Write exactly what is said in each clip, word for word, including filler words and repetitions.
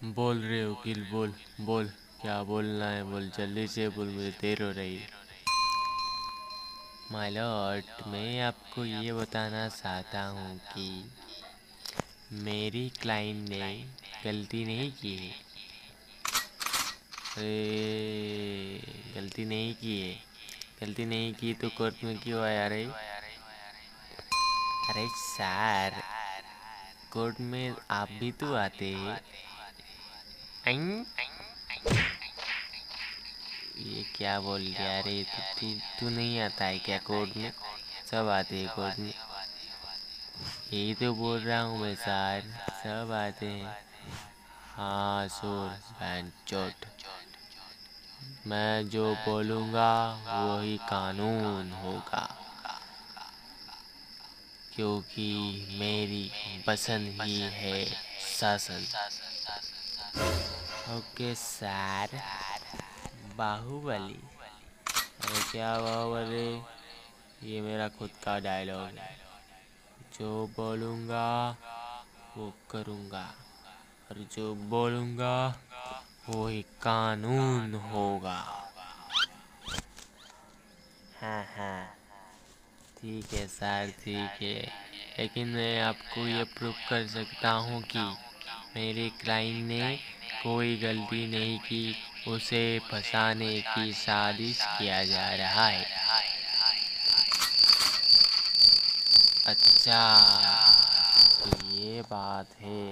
बोल रहे हो वकील, बोल बोल। क्या बोलना है बोल, जल्दी से बोल, मुझे देर हो रही है। माय लॉर्ड, मैं आपको ये बताना चाहता हूँ कि मेरी क्लाइंट ने गलती नहीं की है। अरे गलती नहीं की है, गलती नहीं की तो कोर्ट में क्यों आया रे? अरे सर, कोर्ट में आप भी तो आते हैं। अं? ये क्या बोल गया रे? तू तू तू नहीं आता है क्या कोर्ट में? सब आते हैं कोर्ट में। यही तो बोल रहा हूँ मैं सर, सब आते हैं। हाँ सुर बैंचोट, मैं जो बोलूँगा वही कानून होगा, क्योंकि मेरी पसंद ही है शासन। Okay sir. बाहुबली? अरे क्या बाहुबली? ये मेरा खुद का डायलॉग है। जो बोलूँगा वो करूँगा, और जो बोलूँगा वही कानून होगा। हाँ हाँ, ठीक है सर, ठीक है। लेकिन मैं आपको ये प्रूफ कर सकता हूँ कि मेरे क्लाइंट ने कोई गलती नहीं की, उसे फंसाने की साजिश किया जा रहा है। अच्छा, तो ये बात है।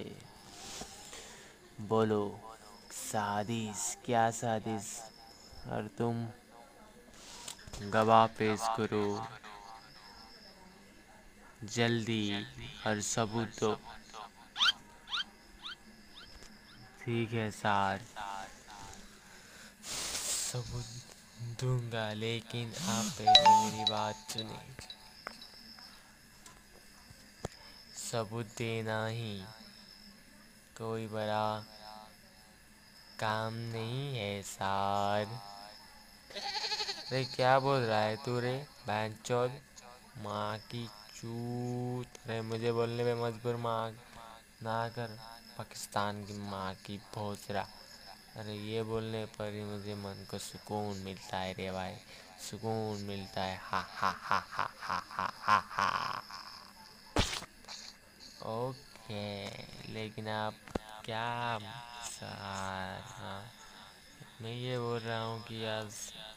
बोलो, साजिश क्या साजिश? और तुम गवाह पेश करो जल्दी, और सबूत दो। ठीक है सर, सबूत दूंगा, लेकिन आप पहले मेरी बात सुने। सबूत देना ही कोई बड़ा काम नहीं है सर। अरे क्या बोल रहा है तू रे बैंचोद? माँ की चूत! अरे मुझे बोलने पे मजबूर माँ ना कर, पाकिस्तान की माँ की भोसड़ा। अरे ये बोलने पर ही मुझे मन को सुकून मिलता है रे भाई, सुकून मिलता है। हा हा हा हा हा हा हा हा। ओके, लेकिन आप क्या सर? हाँ, मैं ये बोल रहा हूँ कि आज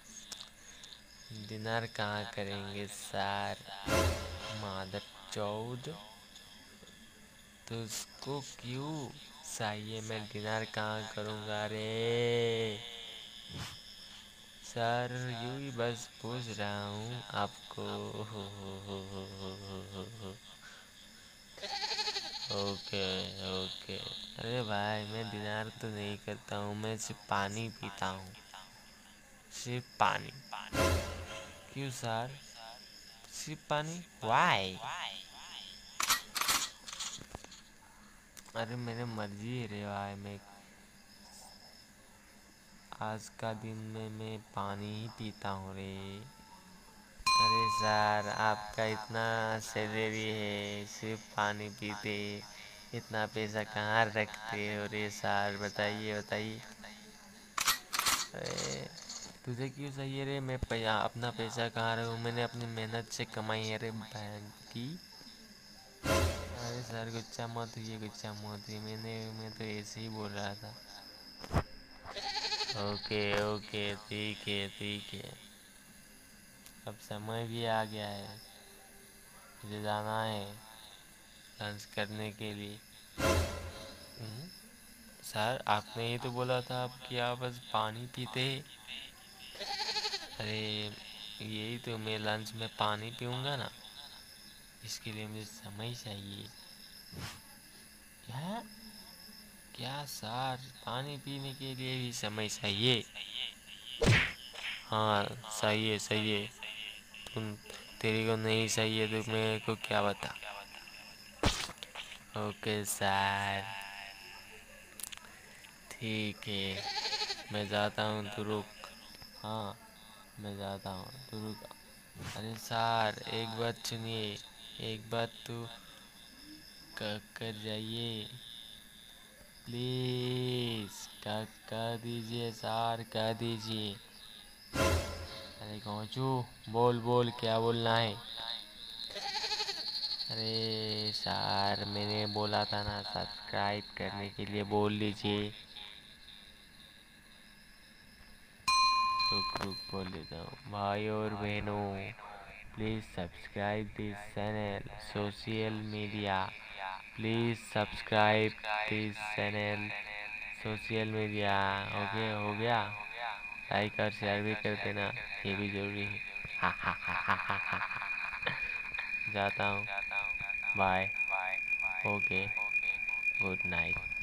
डिनर कहाँ करेंगे सर? मादर चौद, तो उसको क्यों चाहिए? मैं डिनर कहाँ करूँगा रे सर? यूँ ही बस पूछ रहा हूँ आपको। Okay okay. अरे भाई, मैं डिनर तो नहीं करता हूँ, मैं सिर्फ पानी पीता हूँ, सिर्फ पानी। क्यों सर, सिर्फ पानी? वाई? अरे मेरे मर्जी है रे भाई, मैं आज का दिन में मैं पानी ही पीता हूँ रे। अरे सर, आपका इतना सैलरी है, सिर्फ पानी पीते, इतना पैसा कहाँ रखते हो रे सर? बताइए बताइए। अरे तुझे क्यों चाहिए रे? मैं पैसा, अपना पैसा कहाँ रखूँ? मैंने अपनी मेहनत से कमाई है रे बहन की। अरे सर, गुस्सा मत हुई, गुस्सा मत हुई, मैंने मैं तो ऐसे ही बोल रहा था। ओके ओके, ठीक है ठीक है। अब समय भी आ गया है, मुझे जाना है लंच करने के लिए। हम्म, सर आपने ही तो बोला था आप कि आप बस पानी पीते हैं। अरे यही तो, मैं लंच में पानी पीऊँगा ना, इसके लिए मुझे समय चाहिए। क्या? क्या सर, पानी पीने के लिए भी समय चाहिए? हाँ सही है सही है। तुम, तेरे को नहीं सही है तो मेरे को क्या बता। ओके सर, ठीक है, मैं जाता हूँ, तू रुक। हाँ, मैं जाता हूँ, तू रुक। अरे सर, एक बात सुनिए, एक बात तो, कर, कर जाइए प्लीज। कर कर दीजिए सर, कर दीजिए। अरे घोंचू, बोल बोल, क्या बोलना है? अरे सर, मैंने बोला था ना सब्सक्राइब करने के लिए, बोल लीजिए। रुक रुक बोल देता हूँ। भाई और बहनों, please subscribe this channel social media. Please subscribe this channel social media. Okay, हो गया? लाइक और शेयर भी कर देना, ये भी ज़रूरी है। हा हा हा हा हा हा। जाता हूँ, बाय। Okay, good night.